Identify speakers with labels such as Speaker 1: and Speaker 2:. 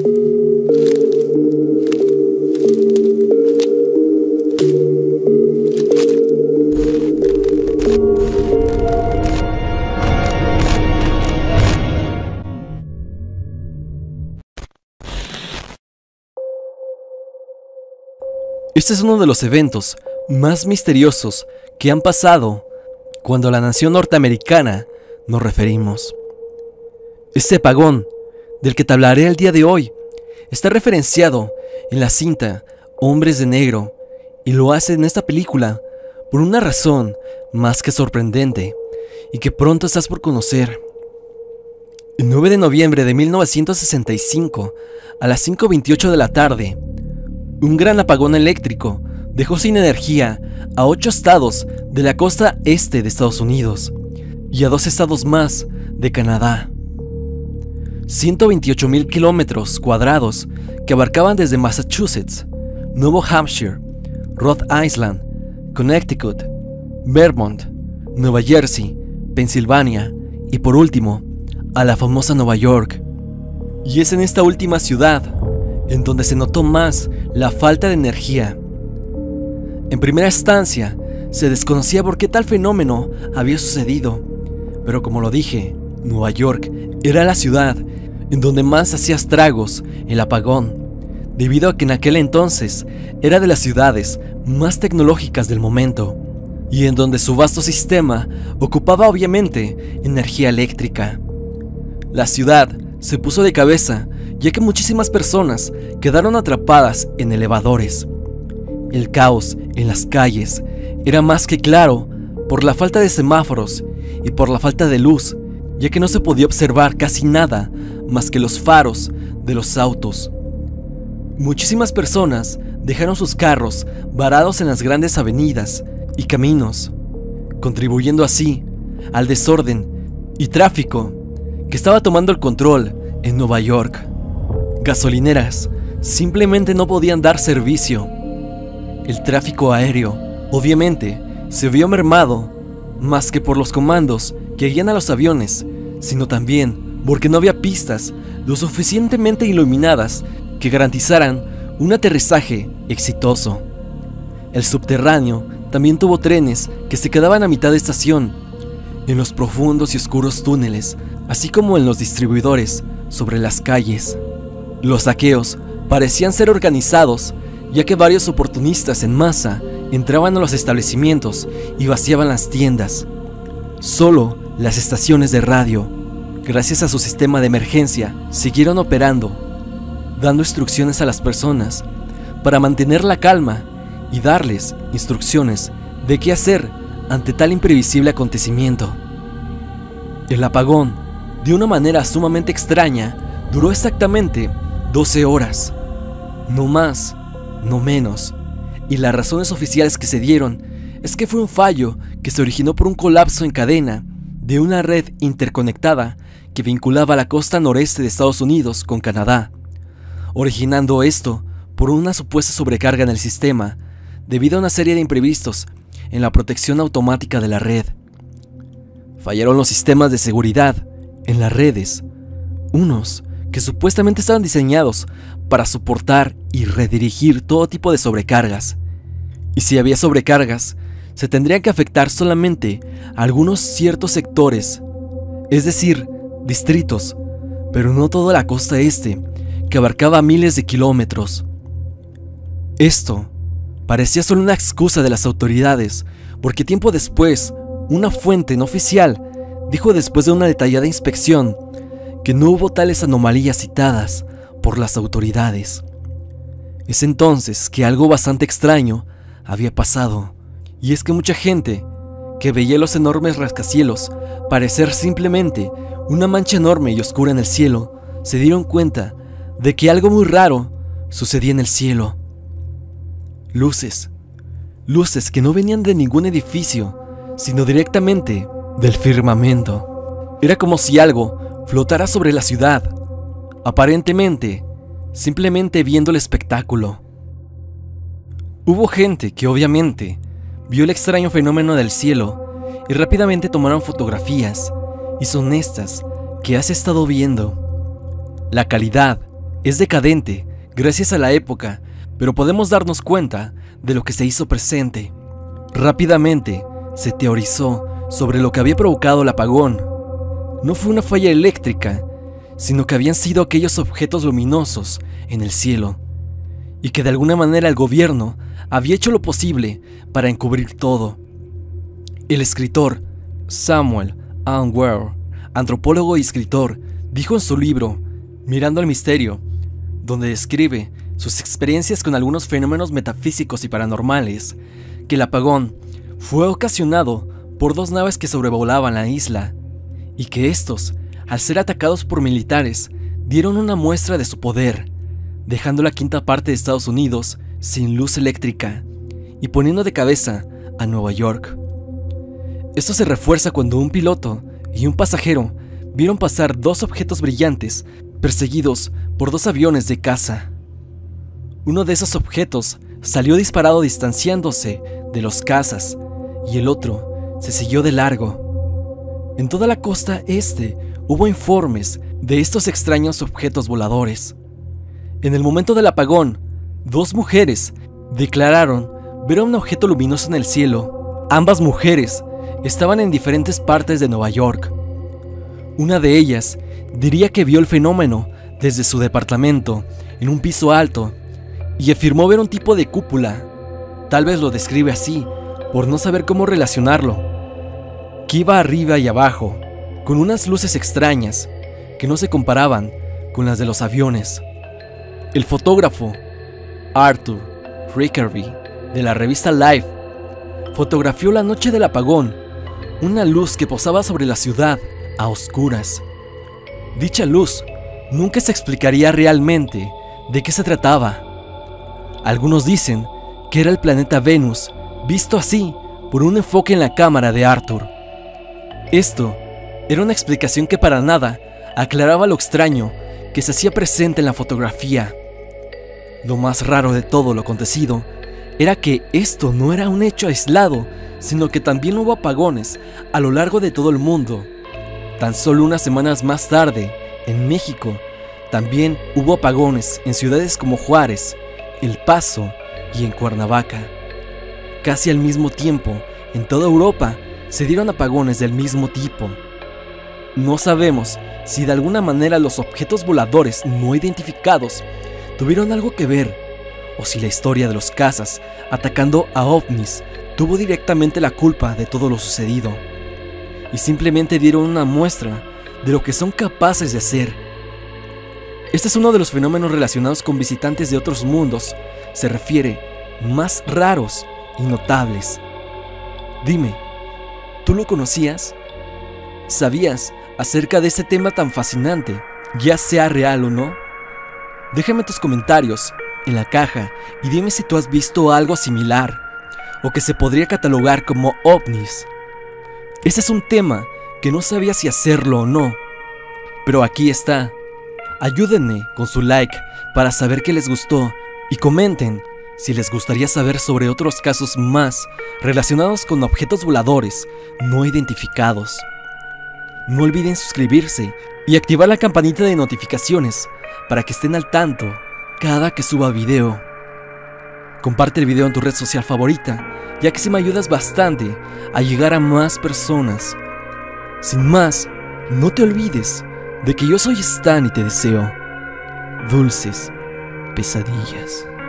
Speaker 1: Este es uno de los eventos más misteriosos que han pasado cuando a la nación norteamericana nos referimos. Este apagón, del que te hablaré el día de hoy, está referenciado en la cinta Hombres de Negro, y lo hace en esta película por una razón más que sorprendente y que pronto estás por conocer. El 9 de noviembre de 1965, a las 5:28 de la tarde, un gran apagón eléctrico dejó sin energía a 8 estados de la costa este de Estados Unidos y a 2 estados más de Canadá. 128,000 kilómetros cuadrados que abarcaban desde Massachusetts, Nuevo Hampshire, Rhode Island, Connecticut, Vermont, Nueva Jersey, Pensilvania y por último, a la famosa Nueva York. Y es en esta última ciudad en donde se notó más la falta de energía. En primera instancia, se desconocía por qué tal fenómeno había sucedido, pero como lo dije, Nueva York era la ciudad en donde más hacía estragos el apagón, debido a que en aquel entonces era de las ciudades más tecnológicas del momento, y en donde su vasto sistema ocupaba obviamente energía eléctrica. La ciudad se puso de cabeza, ya que muchísimas personas quedaron atrapadas en elevadores. El caos en las calles era más que claro por la falta de semáforos y por la falta de luz, ya que no se podía observar casi nada más que los faros de los autos. Muchísimas personas dejaron sus carros varados en las grandes avenidas y caminos, contribuyendo así al desorden y tráfico que estaba tomando el control en Nueva York. Gasolineras simplemente no podían dar servicio. El tráfico aéreo, obviamente, se vio mermado, más que por los comandos que guían a los aviones, sino también porque no había pistas lo suficientemente iluminadas que garantizaran un aterrizaje exitoso. El subterráneo también tuvo trenes que se quedaban a mitad de estación, en los profundos y oscuros túneles, así como en los distribuidores sobre las calles. Los saqueos parecían ser organizados, ya que varios oportunistas en masa entraban a los establecimientos y vaciaban las tiendas. Solo las estaciones de radio, gracias a su sistema de emergencia, siguieron operando, dando instrucciones a las personas para mantener la calma y darles instrucciones de qué hacer ante tal imprevisible acontecimiento. El apagón, de una manera sumamente extraña, duró exactamente 12 horas, no más, no menos, y las razones oficiales que se dieron es que fue un fallo que se originó por un colapso en cadena de una red interconectada que vinculaba la costa noreste de Estados Unidos con Canadá, originando esto por una supuesta sobrecarga en el sistema debido a una serie de imprevistos en la protección automática de la red. Fallaron los sistemas de seguridad en las redes, unos que supuestamente estaban diseñados para soportar y redirigir todo tipo de sobrecargas. Y si había sobrecargas, se tendrían que afectar solamente a algunos ciertos sectores, es decir, distritos, pero no toda la costa este, que abarcaba miles de kilómetros. Esto parecía solo una excusa de las autoridades, porque tiempo después, una fuente no oficial dijo después de una detallada inspección que no hubo tales anomalías citadas por las autoridades. Es entonces que algo bastante extraño había pasado, y es que mucha gente que veía los enormes rascacielos parecer simplemente una mancha enorme y oscura en el cielo, se dieron cuenta de que algo muy raro sucedía en el cielo. Luces que no venían de ningún edificio, sino directamente del firmamento. Era como si algo flotara sobre la ciudad, aparentemente, simplemente viendo el espectáculo. Hubo gente que obviamente vio el extraño fenómeno del cielo y rápidamente tomaron fotografías, y son estas que has estado viendo. La calidad es decadente gracias a la época, pero podemos darnos cuenta de lo que se hizo presente. Rápidamente se teorizó sobre lo que había provocado el apagón. No fue una falla eléctrica, sino que habían sido aquellos objetos luminosos en el cielo, y que de alguna manera el gobierno había hecho lo posible para encubrir todo. El escritor Samuel Unwell, antropólogo y escritor, dijo en su libro Mirando al Misterio, donde describe sus experiencias con algunos fenómenos metafísicos y paranormales, que el apagón fue ocasionado por 2 naves que sobrevolaban la isla, y que estos, al ser atacados por militares, dieron una muestra de su poder, dejando la quinta parte de Estados Unidos sin luz eléctrica y poniendo de cabeza a Nueva York. Esto se refuerza cuando un piloto y un pasajero vieron pasar 2 objetos brillantes perseguidos por 2 aviones de caza. Uno de esos objetos salió disparado distanciándose de los cazas y el otro se siguió de largo. En toda la costa este hubo informes de estos extraños objetos voladores. En el momento del apagón, 2 mujeres declararon ver un objeto luminoso en el cielo. Ambas mujeres estaban en diferentes partes de Nueva York. Una de ellas diría que vio el fenómeno desde su departamento en un piso alto y afirmó ver un tipo de cúpula, tal vez lo describe así por no saber cómo relacionarlo, que iba arriba y abajo, con unas luces extrañas que no se comparaban con las de los aviones. El fotógrafo Arthur Rickerby, de la revista Life, fotografió la noche del apagón, una luz que posaba sobre la ciudad a oscuras. Dicha luz nunca se explicaría realmente de qué se trataba. Algunos dicen que era el planeta Venus, visto así por un enfoque en la cámara de Arthur. Esto era una explicación que para nada aclaraba lo extraño que se hacía presente en la fotografía. Lo más raro de todo lo acontecido era que esto no era un hecho aislado, sino que también hubo apagones a lo largo de todo el mundo. Tan solo unas semanas más tarde, en México, también hubo apagones en ciudades como Juárez, El Paso y en Cuernavaca. Casi al mismo tiempo, en toda Europa, se dieron apagones del mismo tipo. No sabemos si de alguna manera los objetos voladores no identificados tuvieron algo que ver, o si la historia de los cazas atacando a ovnis tuvo directamente la culpa de todo lo sucedido, y simplemente dieron una muestra de lo que son capaces de hacer. Este es uno de los fenómenos relacionados con visitantes de otros mundos, se refiere más raros y notables. Dime, ¿tú lo conocías? ¿Sabías acerca de este tema tan fascinante, ya sea real o no? Déjame tus comentarios en la caja y dime si tú has visto algo similar o que se podría catalogar como ovnis. Este es un tema que no sabía si hacerlo o no, pero aquí está. Ayúdenme con su like para saber que les gustó y comenten si les gustaría saber sobre otros casos más relacionados con objetos voladores no identificados. No olviden suscribirse y activar la campanita de notificaciones para que estén al tanto cada que suba video. Comparte el video en tu red social favorita, ya que así me ayudas bastante a llegar a más personas. Sin más, no te olvides de que yo soy Stan y te deseo dulces pesadillas.